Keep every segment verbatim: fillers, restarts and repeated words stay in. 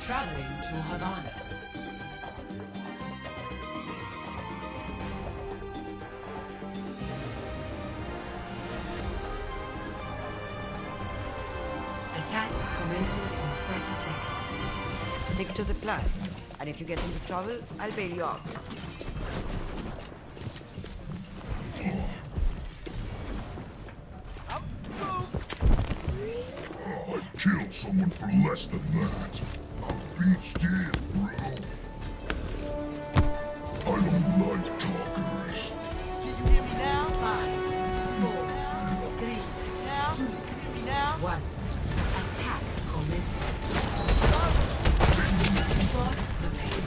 Traveling to Havana. Attack commences in thirty seconds. Stick to the plan. And if you get into trouble, I'll bail you out. I'd kill someone for less than that. A beach is, bro. I don't like talkers. Can you hear me now? Five, four, three, now? Two, hear me now? One. Attack commences. Spot the pain.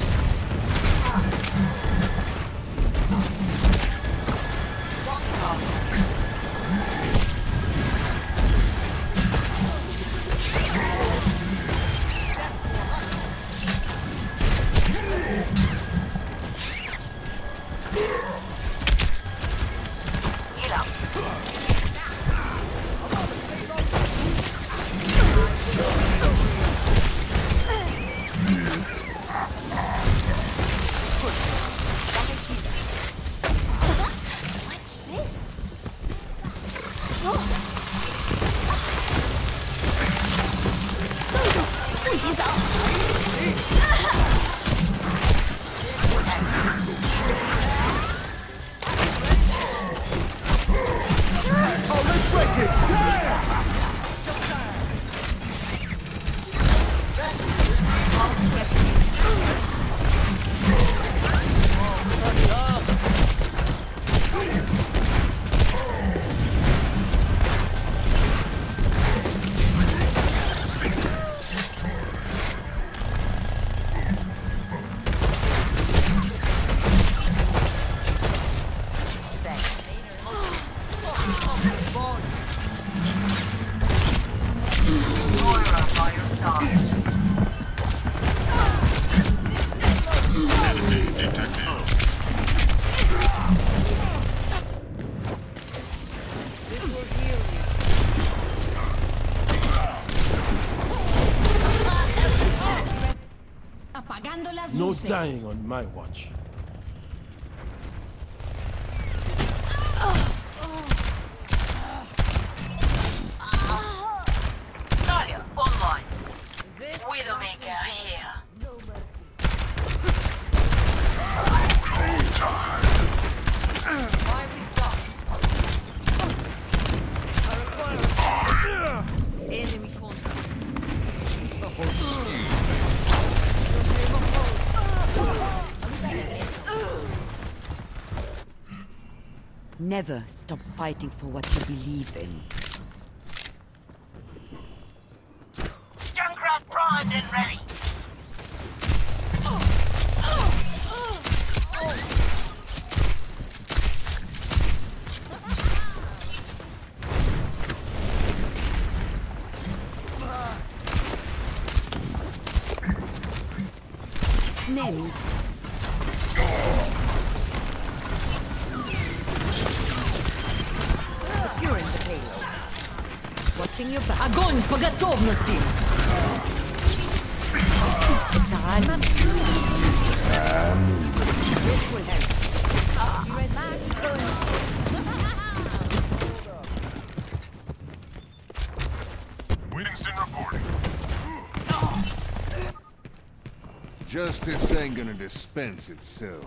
No dying on my watch. Talia, online. Widowmaker here. Why we stop? Enemy contact. Never stop fighting for what you believe in. Junkrat primed and ready. Name. Securing the payload. Watching your back. Огонь по готовности! This will help. You read mine? Winston reporting. Justice ain't gonna dispense itself.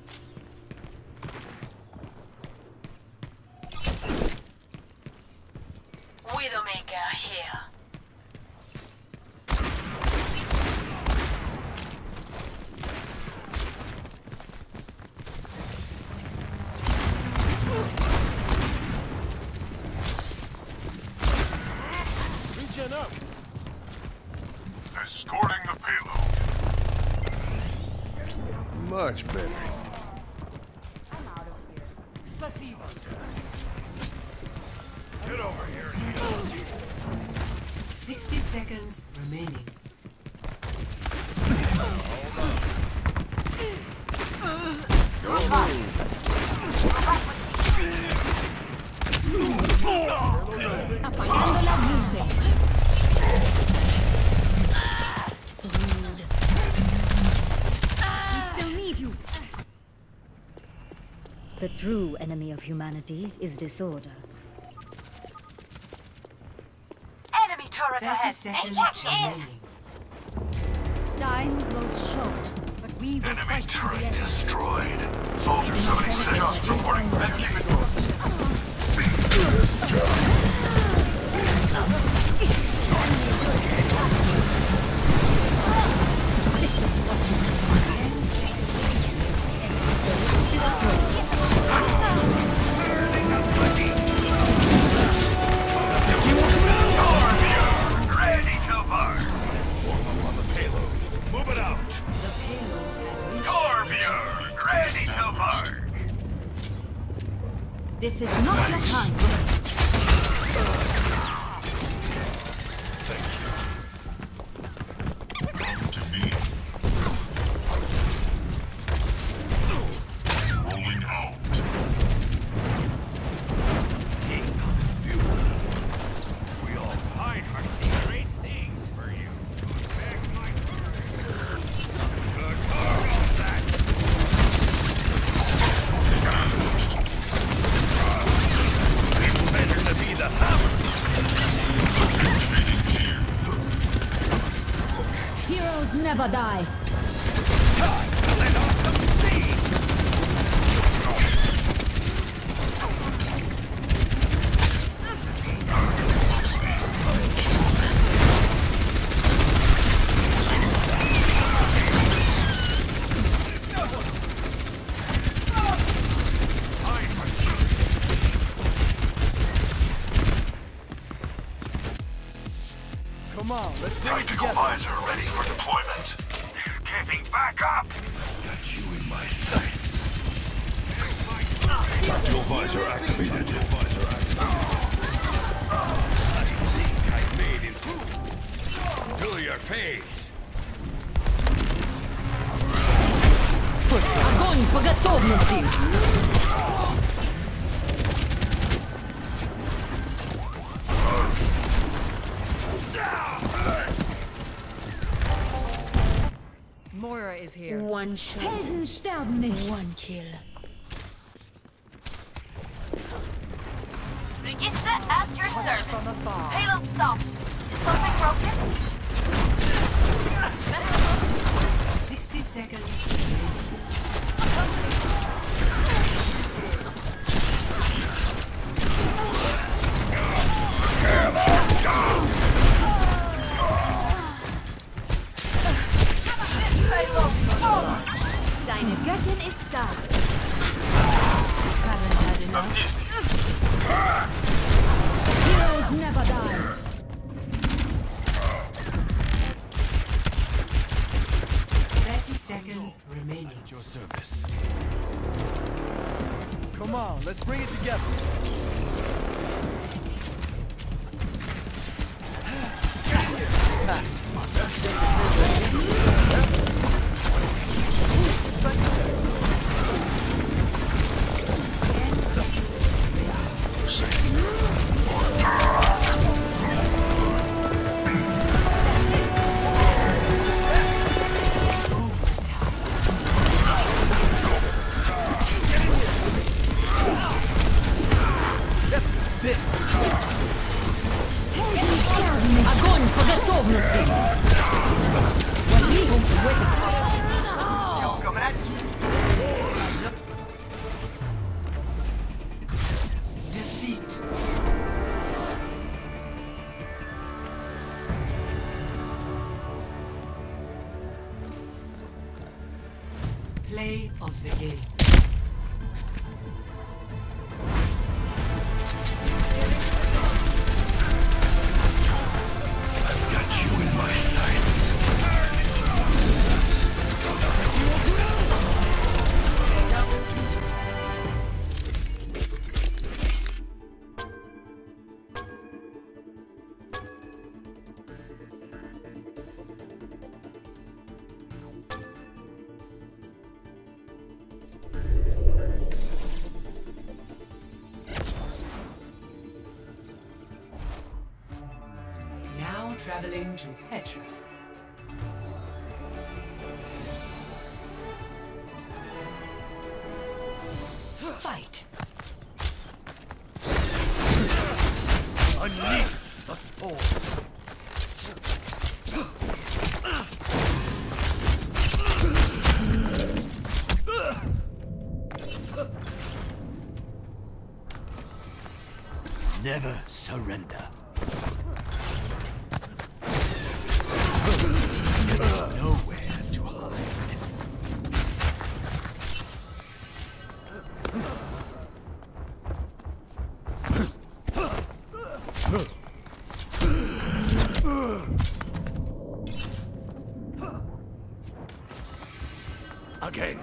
Widowmaker here. Regen up. Escorting the payload. Much better. Спасибо. Get over here. Sixty seconds remaining. Apagando las luces. The true enemy of humanity is disorder. Enemy turret thirty ahead. seconds Engage in. remaining. Time grows short, but we will fight to the end. destroyed. Soldier seventy-six reporting. Let's keep it going. Ready to burn. Form up on the payload. Move it out. The payload has reached. Corvia, ready to burn. This is not your time. Come to me. Rolling out. We all hide our secret things for you. Back my Good carve off that. It's better to be the hammer. Heroes never die. Time to let off some steam. Come on, let's bring it Tactical together. visor ready for deployment. Getting back up. Got you in my sights. Tactical visor activated. Visor I think I made improvements. To your face. Огонь по готовности! Moira is here. One shot. Helden sterben nicht. One kill. Register at your service. Payload stopped. Something broken? sixty seconds. Deine Göttin ist da. Heroes never die. thirty seconds remaining. At your service. Come on, let's bring it together. Огонь по готовности! Coming at you. Defeat. Play of the game. I've got you in my sights. Now traveling to Petra. fight. Unleash the storm. Never surrender. There is nowhere to hide. Again.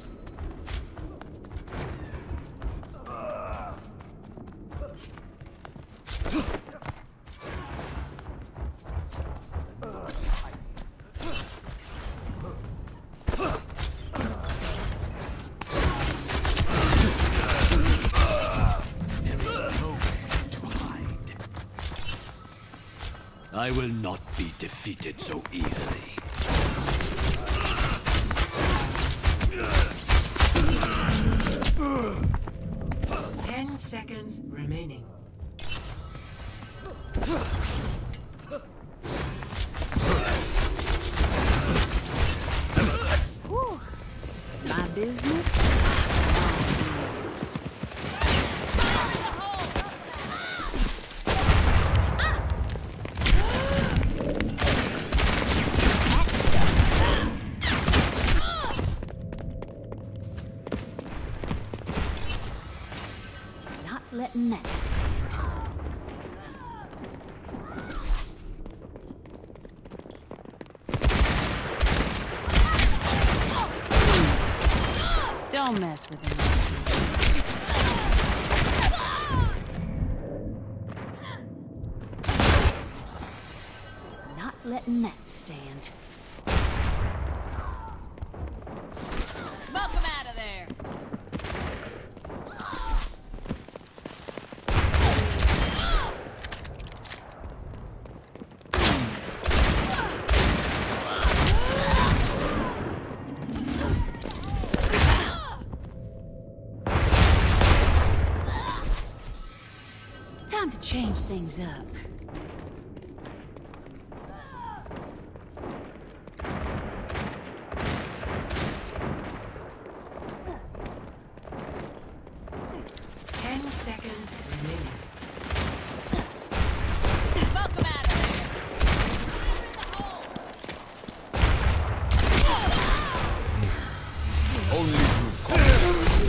I will not be defeated so easily. Ten seconds remaining. Whew. My business? My rules. Not letting that stand. Don't mess with him. Not letting that stand. Smoke him out of there. Time to change things up. Ten seconds remaining. Smoke him out of there. Only through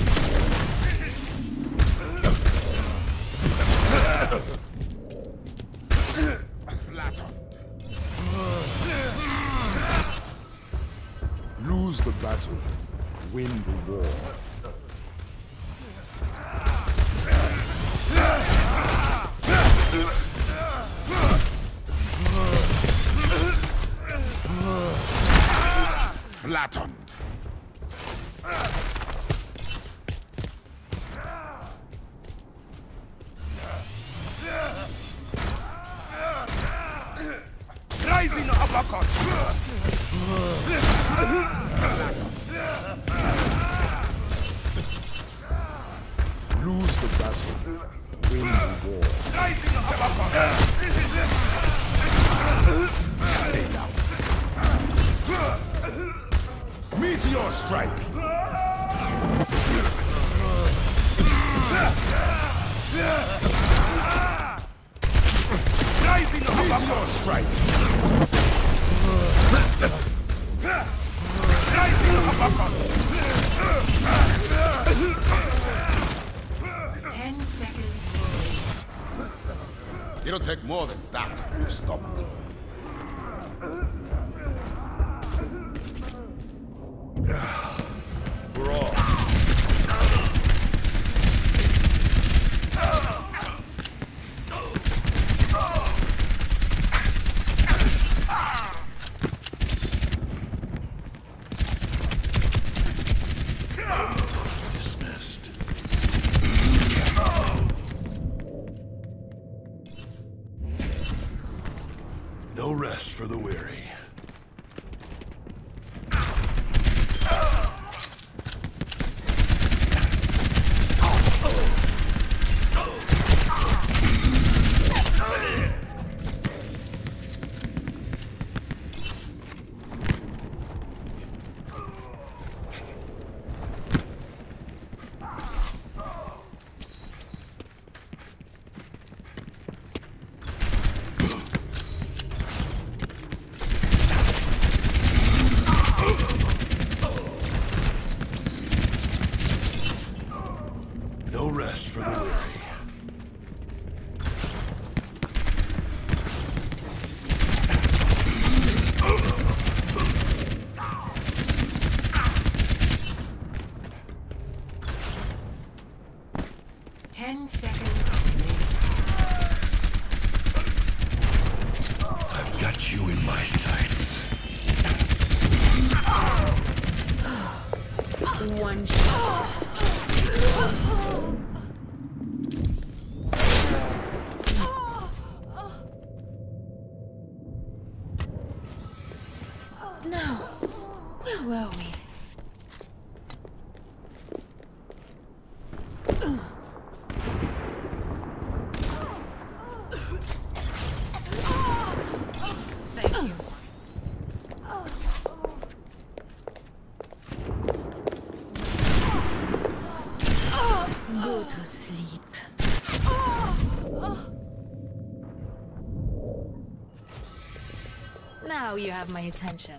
Lose the battle, win the war. Flattened. Rising uppercut! Lose the battle, win the war. Rising uppercut! Stay down. Meteor strike! Rising Meteor strike! Rising uppercut! Ten seconds remaining. It'll take more than that to stop me. We're all. Dismissed. No rest for the weary. Ten seconds remaining. I've got you in my sights. One shot. Now, where were we? Thank you. Go to sleep. Now you have my attention.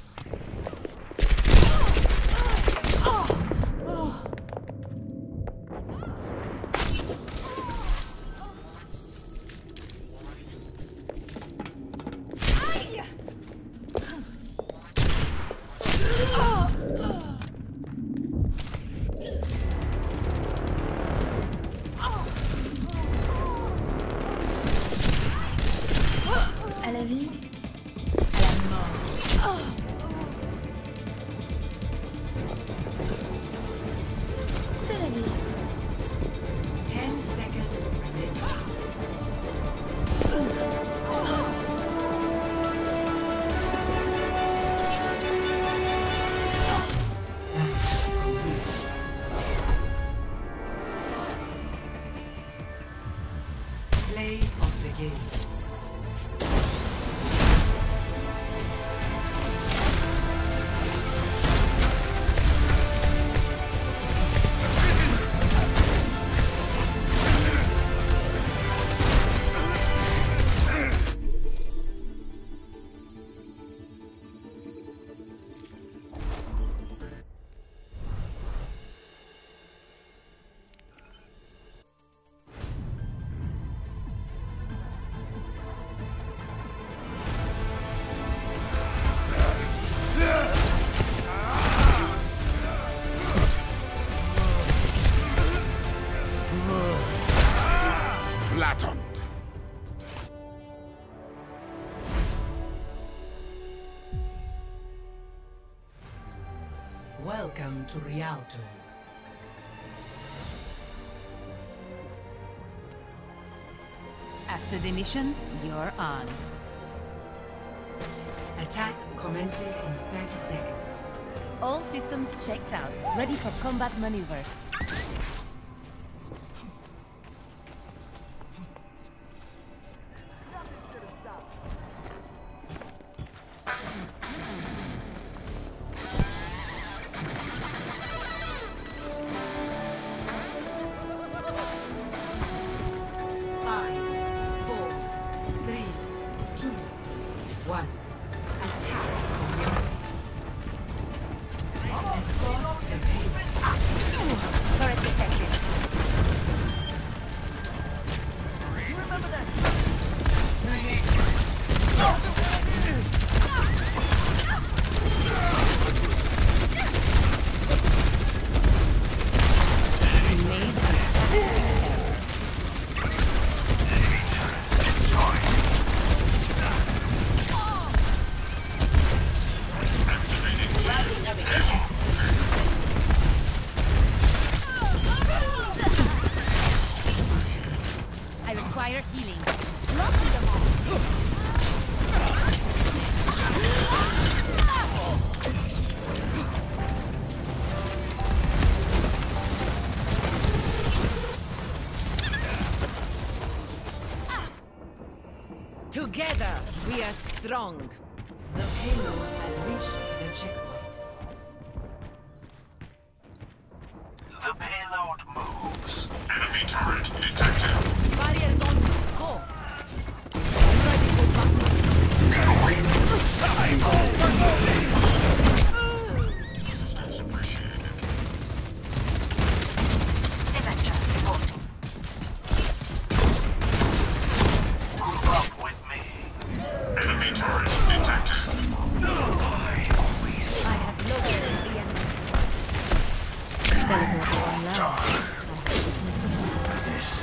À la vie, à la mort. C'est la vie. Ten seconds remaining. Match complete. Play of the game. Flattened. Welcome to Rialto. After the mission, you're on. Attack commences in thirty seconds. All systems checked out, ready for combat maneuvers. Five, four, three, two, one. Attack commencing. Escort the payload. Turret detected. You remember that? We made an epic error. I require healing. Lost them all. Together, we are strong. The payload has reached the checkpoint. The payload moves. Enemy turret detected. Barriers on. Go. Ready for battle. Distance appreciated. Group up with me. Enemy turret detected. I have located the enemy. Teleport online. This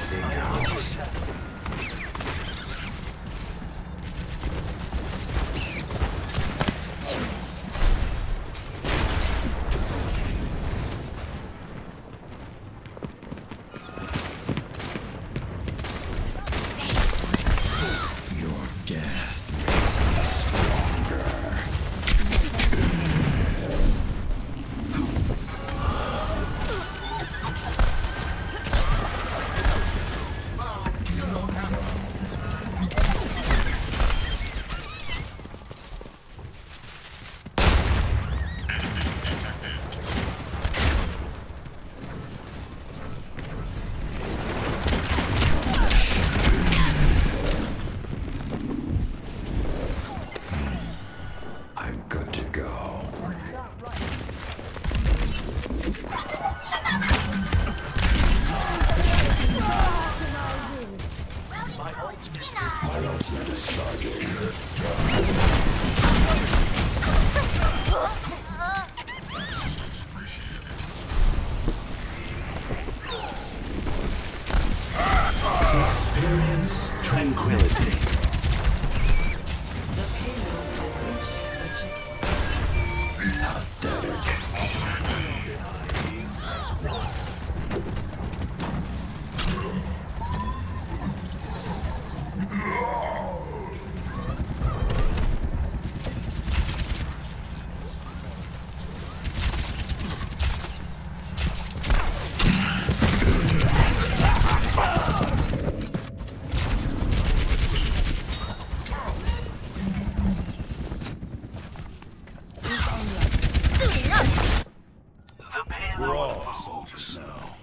We're all soldiers now.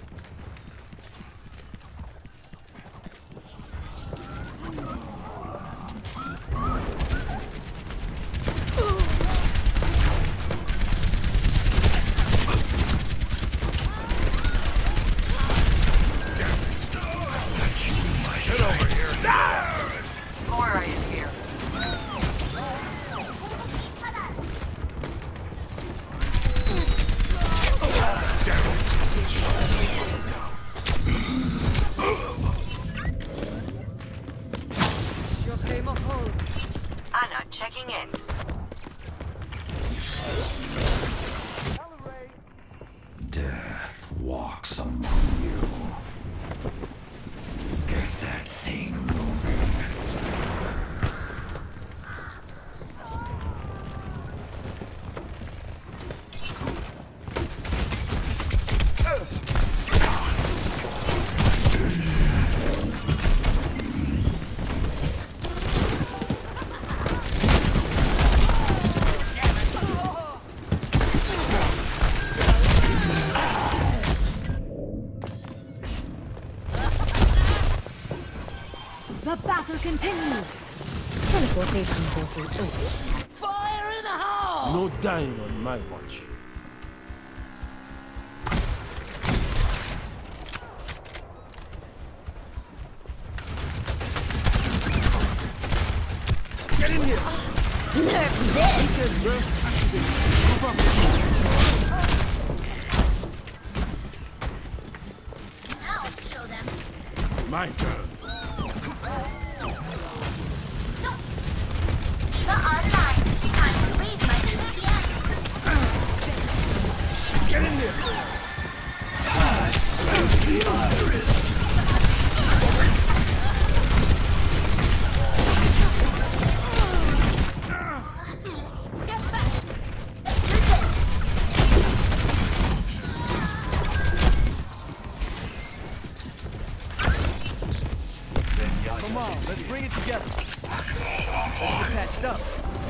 Get over here! Moira is here. Anna checking in. Death walks among you. Get that thing moving. The battle continues. Teleportation portal open. Fire in the hole! No dying on my watch. Get in here! Nerf this! Now show them. My turn. The online. Time to read my P D F. Get in there! Pass the iris. Get back. Come on, let's bring it together. Let's get patched up.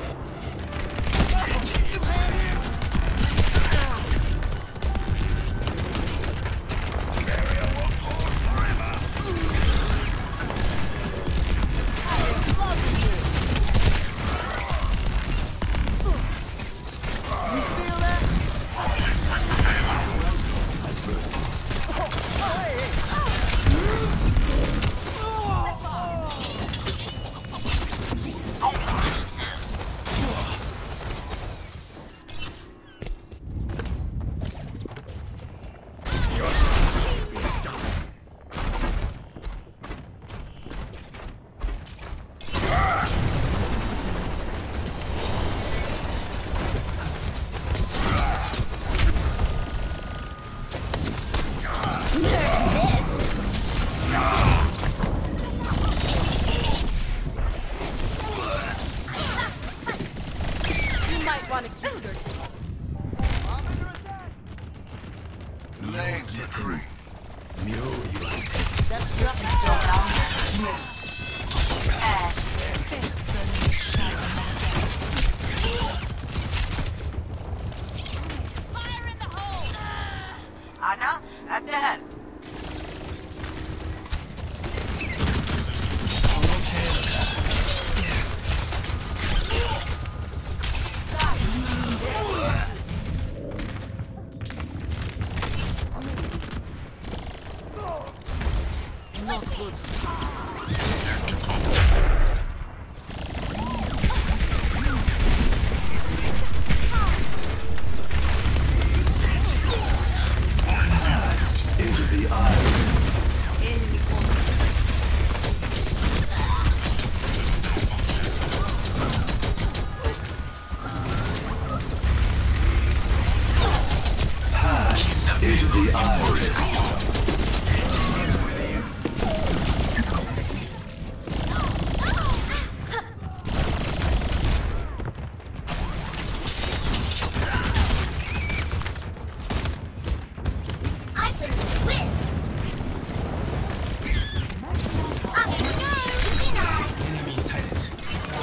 You feel that? Justice be done. You might want to keep your Miłostetyn. Mił jesteś. That's nothing still down. Ash. Fire in the hole! Anna, at the help. Not good. Pass into the the iris. Enemy sighted.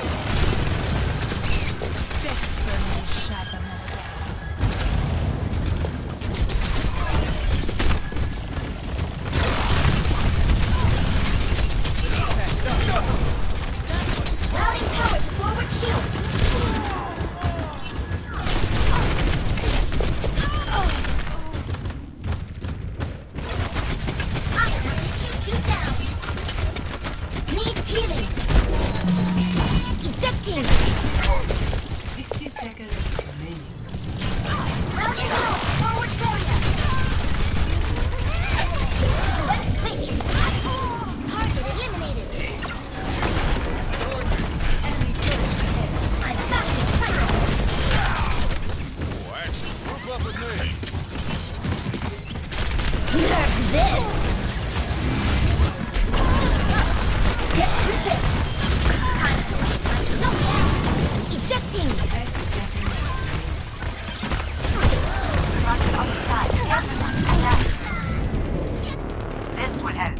sixty seconds remaining. This will help.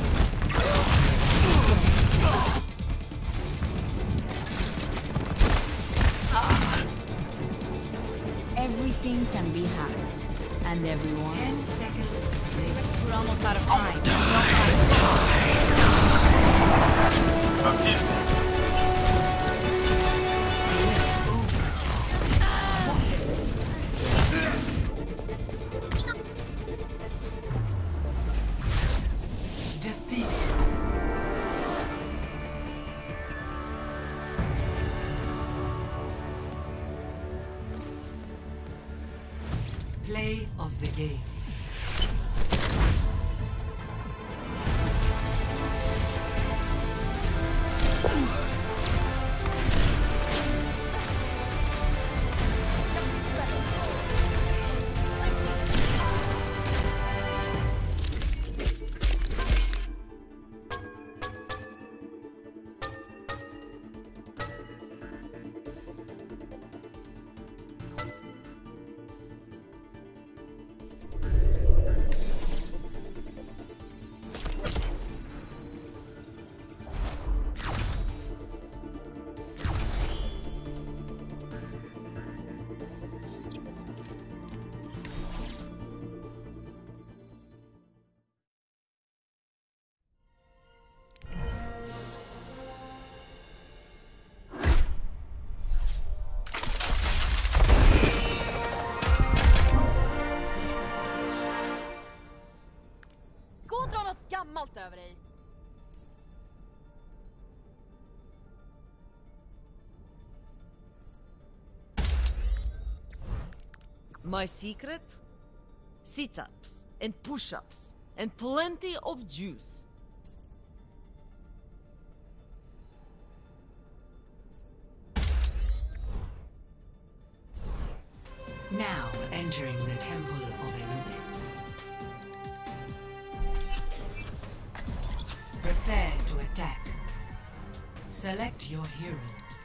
Everything can be hacked. And everyone. Ten seconds remaining. We're almost out of time. Defeat. Play of the game. Gå och dra något gammalt över dig. My secret? Sit-ups and push-ups and plenty of juice. Now entering the Temple of Anubis. Prepare to attack. Select your hero.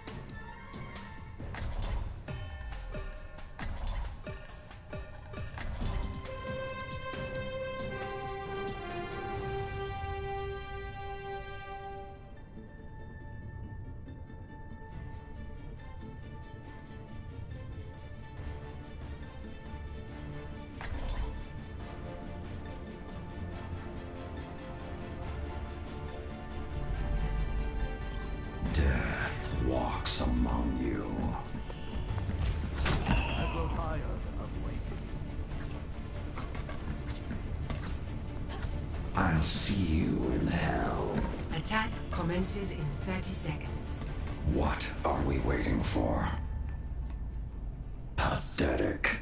Death walks among you. I go higher of late. I'll see you in hell. Attack commences in thirty seconds. What are we waiting for? Pathetic.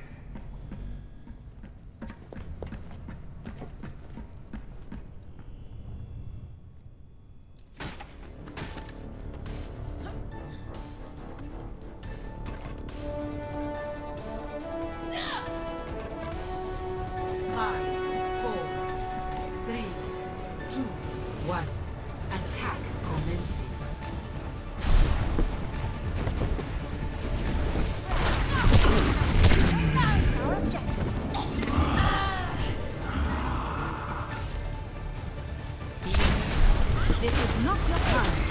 Five, four, three, two, one. Attack commencing. Our objectives. This is not your time.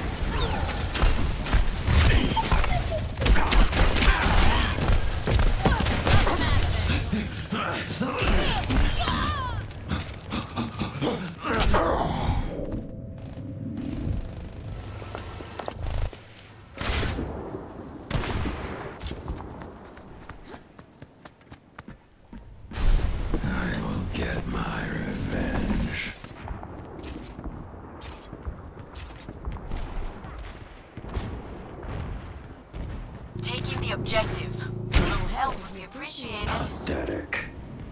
I will get my revenge. Taking the objective. A little help would be appreciated. Pathetic.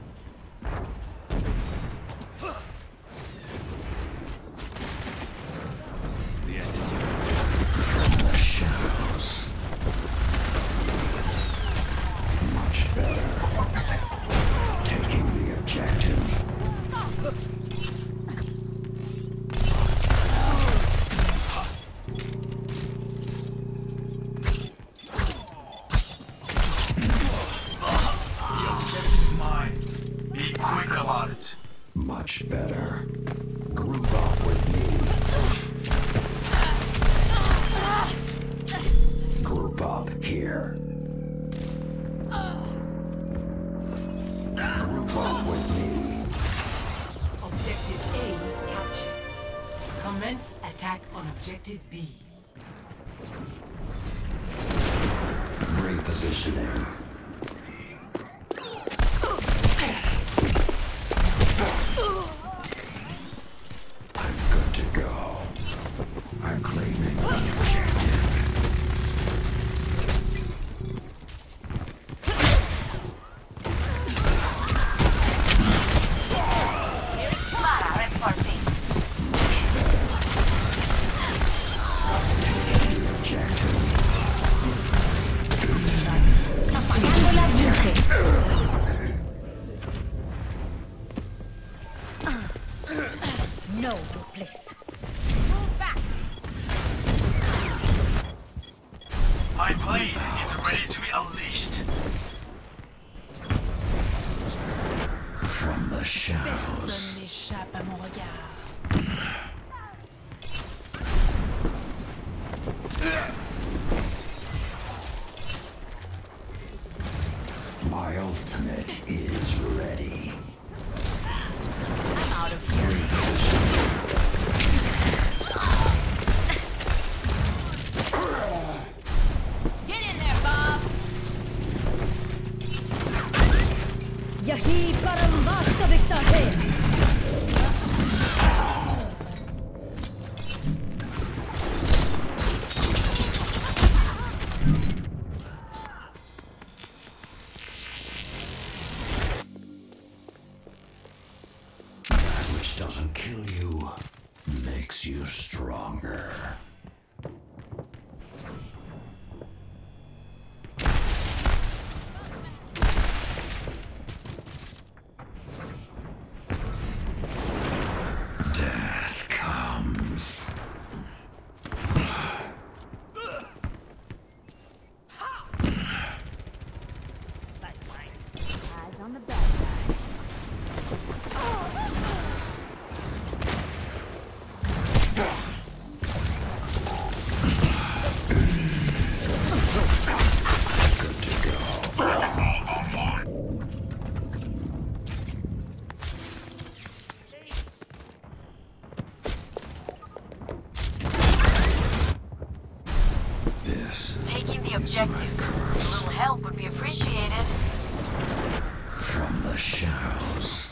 From the shadows. Much better. Taking the objective. The objective's mine. Be quick about it. Much better. Group up with me. Group up here. Group up with me. Objective A captured. Commence attack on Objective B. Repositioning. I'm good to go. I'm claiming the objective. Para reporting. The objective. Apagando las luces. Know your place. Move back. My blade is ready to be unleashed. From the shadows. Personne n'échappe à mon regard. My ultimate is ready. I'm out of here. Get in there, Bob. यही परम वास्तविकता है. That which doesn't kill you makes you stronger. Death comes. Eyes on the bad guys. Good to go. This Taking the is my objective. A curse. little help would be appreciated. From the shadows.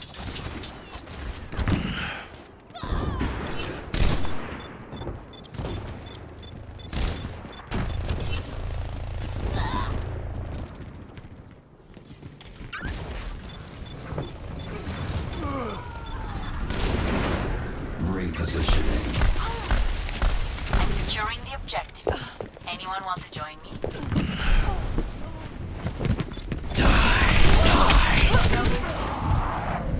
Repositioning. I'm securing the objective. Anyone want to join me? Die! Die!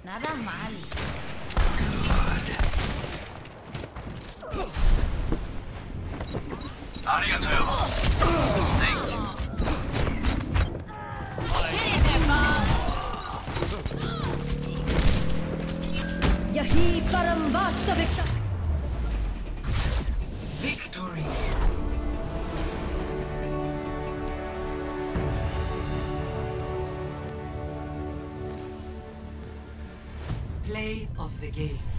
Nada mal. Arigato. Thank you. Get in there, Bob. Yahi param vastavik. Victory. Play of the game.